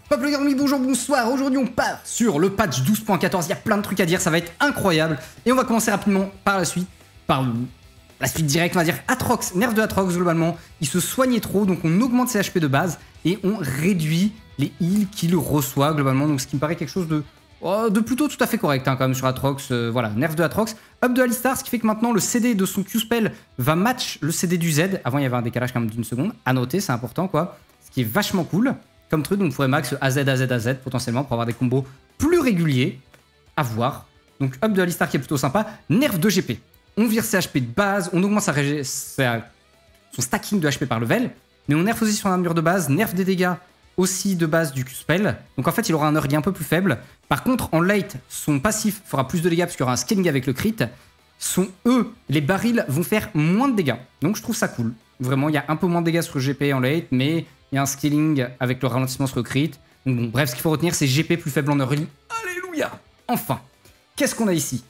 Peuple Garmi, bonjour, bonsoir. Aujourd'hui, on part sur le patch 12.14. Il y a plein de trucs à dire, ça va être incroyable. Et on va commencer rapidement par la suite, la suite directe, on va dire Atrox, nerf de Atrox globalement. Il se soignait trop, donc on augmente ses HP de base et on réduit les heals qu'il reçoit globalement. Donc ce qui me paraît quelque chose de plutôt tout à fait correct hein, quand même sur Atrox. Voilà, nerf de Atrox. Up de Alistar, ce qui fait que maintenant le CD de son Q-Spell va match le CD du Z. Avant, il y avait un décalage quand même d'une seconde. À noter, c'est important quoi. Ce qui est vachement cool comme truc. Donc, il faudrait max AZ, AZ, AZ potentiellement pour avoir des combos plus réguliers à voir. Donc, up de Alistar qui est plutôt sympa. Nerf de GP. On vire ses HP de base. On augmente son stacking de HP par level. Mais on nerf aussi son armure de base. Nerf des dégâts aussi de base du Q-Spell. Donc, en fait, il aura un early un peu plus faible. Par contre, en late, son passif fera plus de dégâts parce qu'il y aura un scaling avec le crit. Son E, les barils vont faire moins de dégâts. Donc, je trouve ça cool. Vraiment, il y a un peu moins de dégâts sur le GP en late, mais il y a un scaling avec le ralentissement sur le crit. Donc bon, bref, ce qu'il faut retenir, c'est GP plus faible en early. Alléluia. Enfin, qu'est-ce qu'on a ici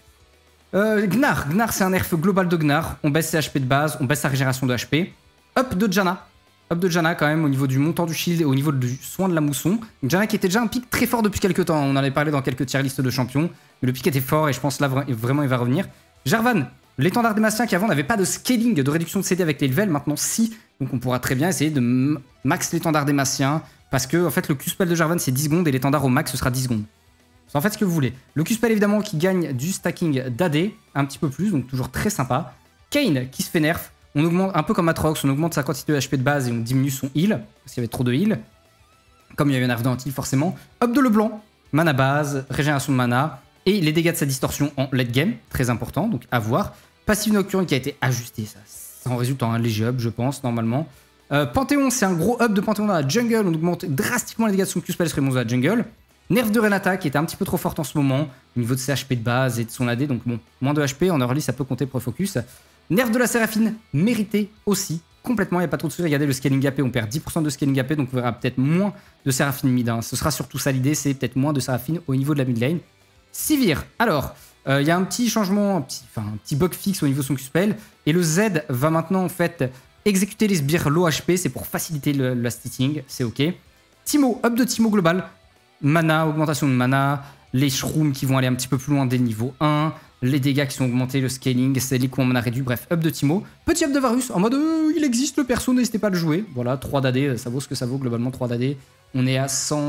Gnar. Gnar, c'est un nerf global de Gnar. On baisse ses HP de base, on baisse sa régénération de HP. Up de Janna. Up de Janna quand même au niveau du montant du shield et au niveau du soin de la mousson. Janna qui était déjà un pic très fort depuis quelques temps. On en avait parlé dans quelques tier listes de champions. Mais le pic était fort et je pense là vraiment il va revenir. Jarvan. L'étendard démacien qui avant n'avait pas de scaling, de réduction de CD avec les levels, maintenant si. Donc on pourra très bien essayer de max l'étendard démacien. Parce que en fait le Q-Spell de Jarvan c'est 10 secondes et l'étendard au max ce sera 10 secondes. C'est en fait ce que vous voulez. Le Q-Spell évidemment qui gagne du stacking d'AD, un petit peu plus, donc toujours très sympa. Kayn qui se fait nerf. On augmente un peu comme Atrox, on augmente sa quantité de HP de base et on diminue son heal. Parce qu'il y avait trop de heal. Comme il y avait un nerf d'anti forcément. Up de Leblanc, mana base, régénération de mana. Et les dégâts de sa distorsion en late game, très important, donc à voir. Passive nocturne qui a été ajusté, ça en résulte en un léger up, je pense, normalement. Panthéon, c'est un gros up de Panthéon dans la jungle. On augmente drastiquement les dégâts de son Q-Spell sur les monstres de la jungle. Nerf de Renata qui était un petit peu trop forte en ce moment, au niveau de ses HP de base et de son AD. Donc bon, moins de HP, en early ça peut compter pour le focus. Nerf de la Séraphine, mérité aussi, complètement, il n'y a pas trop de soucis. Regardez le scaling AP, on perd 10% de scaling AP, donc on verra peut-être moins de Séraphine mid. Hein. Ce sera surtout ça l'idée, c'est peut-être moins de Séraphine au niveau de la mid lane. Sivir, alors... il y a un petit changement, un petit bug fixe au niveau de son Q-Spell. Et le Z va maintenant en fait exécuter les sbires low HP. C'est pour faciliter la stitching, c'est ok. Timo, up de Timo global. Mana, augmentation de mana. Les shrooms qui vont aller un petit peu plus loin dès le niveau 1. Les dégâts qui sont augmentés, le scaling, c'est les coups en mana réduit. Bref, up de Timo. Petit up de Varus en mode il existe le perso, n'hésitez pas à le jouer. Voilà, 3 d'AD, ça vaut ce que ça vaut globalement, 3 d'AD. On est à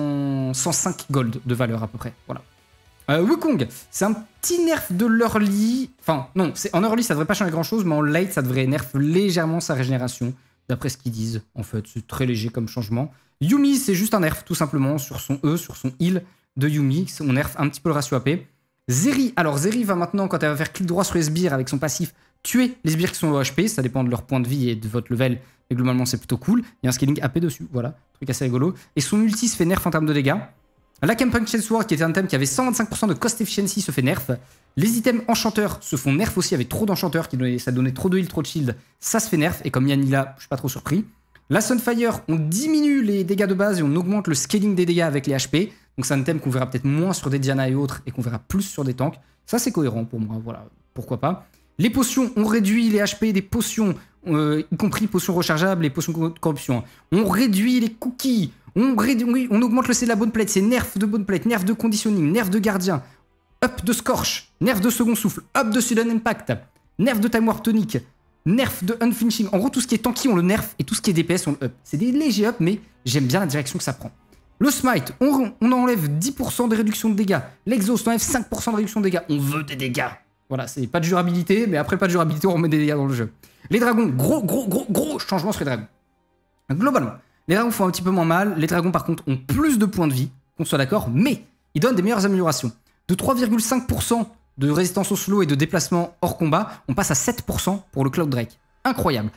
105 gold de valeur à peu près. Voilà. Wukong, c'est un petit nerf de l'early. Enfin, non, en early ça devrait pas changer grand chose, mais en late ça devrait nerf légèrement sa régénération, d'après ce qu'ils disent. En fait, c'est très léger comme changement. Yuumi, c'est juste un nerf tout simplement sur son E, sur son heal de Yuumi. On nerf un petit peu le ratio AP. Zeri, alors Zeri va maintenant, quand elle va faire clic droit sur les sbires avec son passif, tuer les sbires qui sont au HP. Ça dépend de leur point de vie et de votre level, mais globalement c'est plutôt cool. Il y a un scaling AP dessus, voilà, truc assez rigolo. Et son ulti se fait nerf en termes de dégâts. La Punch Sword, qui était un thème qui avait 125% de cost efficiency, se fait nerf. Les items enchanteurs se font nerf aussi avec trop d'enchanteurs, ça donnait trop de heal, trop de shield. Ça se fait nerf, et comme Yanila, je suis pas trop surpris. La Sunfire, on diminue les dégâts de base et on augmente le scaling des dégâts avec les HP. Donc c'est un thème qu'on verra peut-être moins sur des Diana et autres, et qu'on verra plus sur des tanks. Ça c'est cohérent pour moi, voilà, pourquoi pas. Les potions, on réduit les HP des potions, y compris potions rechargeables et potions de corruption. On réduit les cookies. On augmente le C de la bonne plate, c'est nerf de bonne plate, nerf de conditioning, nerf de gardien, up de scorch, nerf de second souffle, up de sudden impact, nerf de time warp tonic, nerf de unfinishing. En gros, tout ce qui est tanky, on le nerf et tout ce qui est DPS, on le up. C'est des légers up, mais j'aime bien la direction que ça prend. Le smite, on enlève 10% de réduction de dégâts. L'exhaust, on enlève 5% de réduction de dégâts. On veut des dégâts. Voilà, c'est pas de durabilité, mais après pas de durabilité, on remet des dégâts dans le jeu. Les dragons, gros changement sur les dragons. Globalement. Les dragons font un petit peu moins mal. Les dragons, par contre, ont plus de points de vie, qu'on soit d'accord, mais ils donnent des meilleures améliorations. De 3,5% de résistance au slow et de déplacement hors combat, on passe à 7% pour le Cloud Drake. Incroyable.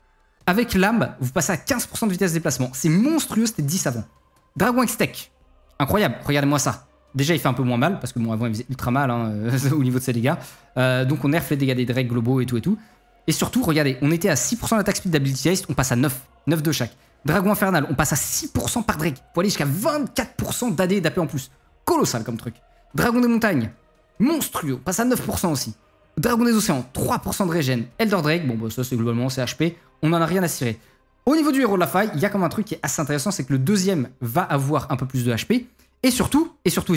Avec l'âme, vous passez à 15% de vitesse de déplacement. C'est monstrueux, c'était 10 avant. Dragon X-Tech. Incroyable, regardez-moi ça. Déjà, il fait un peu moins mal, parce que bon, avant, il faisait ultra mal hein, au niveau de ses dégâts. Donc, on nerf les dégâts des Drakes globaux et tout et tout. Et surtout, regardez, on était à 6% d'attaque speed d'Ability Haste, on passe à 9. 9 de chaque. Dragon infernal, on passe à 6% par Drake. Pour aller jusqu'à 24% d'AD et d'AP en plus. Colossal comme truc. Dragon des montagnes, monstrueux, on passe à 9% aussi. Dragon des océans, 3% de régène. Elder Drake, bon bah ça c'est globalement c'est HP, on en a rien à cirer. Au niveau du héros de la faille, il y a comme un truc qui est assez intéressant, c'est que le deuxième va avoir un peu plus de HP. Et surtout,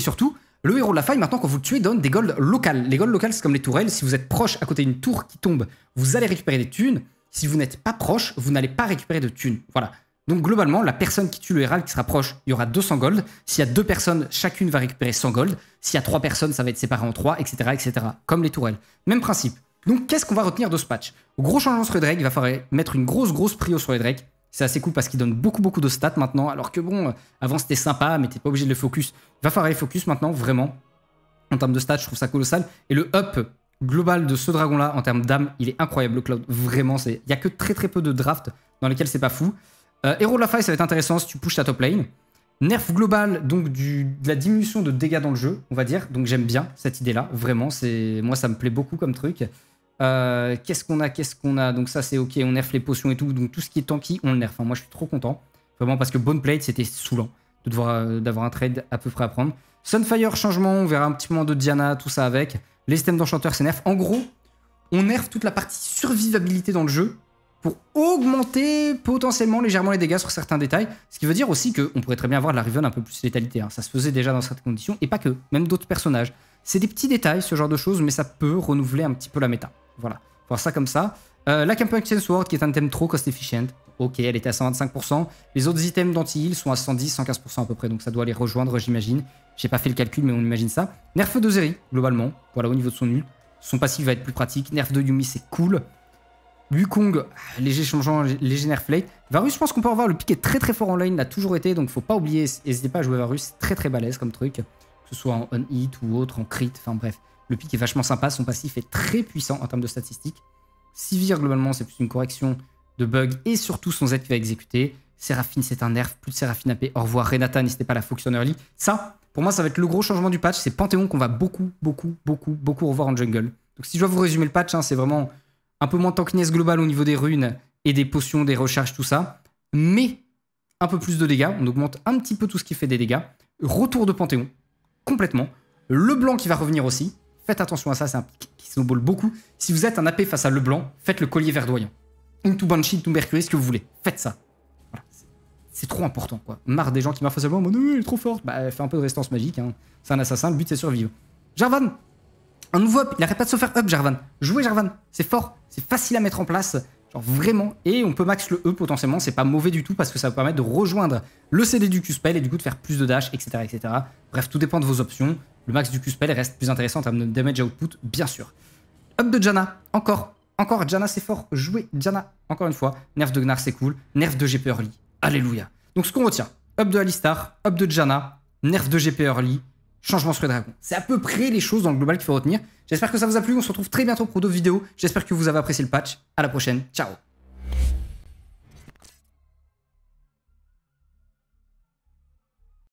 le héros de la faille, maintenant, quand vous le tuez, donne des golds locales. Les golds locales, c'est comme les tourelles. Si vous êtes proche à côté d'une tour qui tombe, vous allez récupérer des thunes. Si vous n'êtes pas proche, vous n'allez pas récupérer de thunes. Voilà. Donc globalement, la personne qui tue le Hérald qui sera proche, il y aura 200 gold. S'il y a 2 personnes, chacune va récupérer 100 gold. S'il y a 3 personnes, ça va être séparé en 3, etc., etc. Comme les tourelles. Même principe. Donc qu'est-ce qu'on va retenir de ce patch? Gros changement sur les Drake, il va falloir mettre une grosse prio sur les Drake. C'est assez cool parce qu'il donne beaucoup de stats maintenant. Alors que bon, avant c'était sympa, mais t'es pas obligé de le focus. Il va falloir les focus maintenant, vraiment. En termes de stats, je trouve ça colossal. Et le up global de ce dragon-là, en termes d'âme, il est incroyable, le Cloud. Vraiment, il y a que très peu de drafts dans lesquels c'est pas fou. Héros de la faille, ça va être intéressant si tu pushes ta top lane. Nerf global, donc de la diminution de dégâts dans le jeu, on va dire. Donc j'aime bien cette idée-là, vraiment. Moi, ça me plaît beaucoup comme truc. Qu'est-ce qu'on a? Donc ça, c'est ok, on nerf les potions et tout. Donc tout ce qui est tanky, on le nerf. Enfin, moi, je suis trop content. Vraiment, parce que Boneplate, c'était saoulant d'avoir un trade à peu près à prendre. Sunfire, changement, on verra un petit moment de Diana, tout ça avec. Les systèmes d'enchanteur, c'est nerf. En gros, on nerf toute la partie survivabilité dans le jeu pour augmenter potentiellement légèrement les dégâts sur certains détails. Ce qui veut dire aussi qu'on pourrait très bien avoir de la Riven un peu plus létalité. Hein. Ça se faisait déjà dans certaines conditions, et pas que, même d'autres personnages. C'est des petits détails, ce genre de choses, mais ça peut renouveler un petit peu la méta. Voilà, voir ça comme ça. La Campanian Sword, qui est un item trop cost efficient. Ok, elle était à 125%. Les autres items d'anti-heal sont à 110, 115% à peu près, donc ça doit les rejoindre, j'imagine. J'ai pas fait le calcul, mais on imagine ça. Nerf de Zeri, globalement, voilà, au niveau de son ult. Son passif va être plus pratique. Nerf de Yuumi, c'est cool. Wukong, léger changeant, léger nerf late. Varus, je pense qu'on peut en voir. Le pic est très fort en lane, l'a toujours été, donc faut pas oublier. N'hésitez pas à jouer Varus, c'est très balèze comme truc. Que ce soit en on-hit ou autre, en crit, enfin bref. Le pic est vachement sympa, son passif est très puissant en termes de statistiques. Sivir, globalement, c'est plus une correction de bugs et surtout son Z qui va exécuter. Séraphine, c'est un nerf, plus de Séraphine AP. Au revoir, Renata, n'hésitez pas à la focus en early. Ça, pour moi, ça va être le gros changement du patch. C'est Panthéon qu'on va beaucoup revoir en jungle. Donc si je dois vous résumer le patch, hein, c'est vraiment un peu moins de tankiness global au niveau des runes et des potions, des recharges, tout ça. Mais un peu plus de dégâts. On augmente un petit peu tout ce qui fait des dégâts. Retour de Panthéon, complètement. Le blanc qui va revenir aussi. Faites attention à ça, c'est un pic qui snowball beaucoup. Si vous êtes un AP face à le blanc, faites le collier verdoyant. Into Banshee, into Mercury, ce que vous voulez. Faites ça. Voilà. C'est trop important, quoi. Marre des gens qui meurent face à le blanc. Non, il est trop fort. Bah, fais un peu de résistance magique. Hein. C'est un assassin, le but c'est survivre. Jarvan, un nouveau up. Il arrête pas de se faire up, Jarvan. Jouez Jarvan. C'est fort. C'est facile à mettre en place. Genre vraiment. Et on peut max le E potentiellement. C'est pas mauvais du tout parce que ça va permettre de rejoindre le CD du Q-Spell et du coup de faire plus de dash, etc., etc. Bref, tout dépend de vos options. Le max du Q-Spell reste plus intéressant en termes de damage output, bien sûr. Up de Janna, encore, Janna c'est fort, jouez Janna, encore une fois. Nerf de Gnar c'est cool, nerf de GP early, alléluia. Donc ce qu'on retient, up de Alistar, up de Janna, nerf de GP early, changement sur les dragons. C'est à peu près les choses dans le global qu'il faut retenir. J'espère que ça vous a plu, on se retrouve très bientôt pour d'autres vidéos. J'espère que vous avez apprécié le patch. À la prochaine, ciao.